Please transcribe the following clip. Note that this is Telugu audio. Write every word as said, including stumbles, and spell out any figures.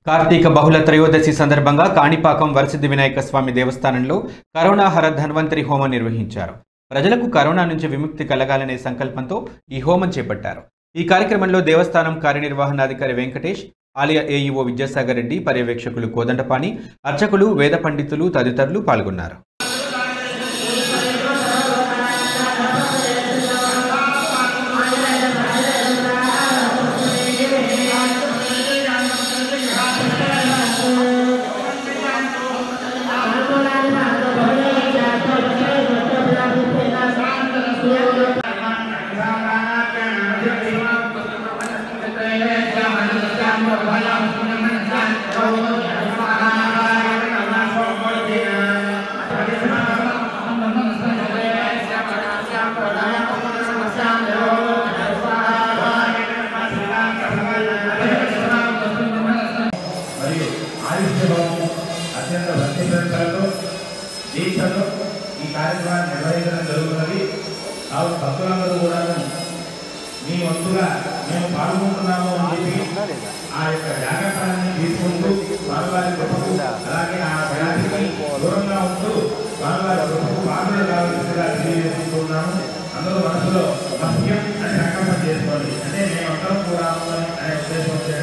కార్తీక బహుళ త్రయోదశి సందర్భంగా కాణిపాకం వరసిద్ధి వినాయక స్వామి దేవస్థానంలో కరోనా హర ధన్వంతరి హోమం నిర్వహించారు. ప్రజలకు కరోనా నుంచి విముక్తి కలగాలనే సంకల్పంతో ఈ హోమం చేపట్టారు. ఈ కార్యక్రమంలో దేవస్థానం కార్యనిర్వహణాధికారి వెంకటేష్, ఆలయ ఏఈఓ విద్యాసాగర్ రెడ్డి, పర్యవేక్షకులు కోదండపాణి, అర్చకులు, వేద పండితులు తదితరులు పాల్గొన్నారు. అత్యంత భక్తి శ్రద్ధలతో దీక్షతో ఈ కార్యక్రమాన్ని నిర్వహించడం జరుగుతున్నది. కాబట్టి భక్తులందరూ కూడా మీ వంతుగా మేము పాల్గొంటున్నాము అని చెప్పి ఆ యొక్క జాగ్రత్తలన్నీ తీసుకుంటూ స్వామివారి కృపకు అలాగే ఆ వ్యాధికి దూరంగా ఉంటూ స్వామివారి కృపకు పాత్రలు కావాల్సిందిగా తెలియజేసుకుంటున్నాము. అందరూ మనసులో మహ్యం అని సంకల్పం చేసుకోండి. అంటే మేమందరం కూడా అనే ఉద్దేశం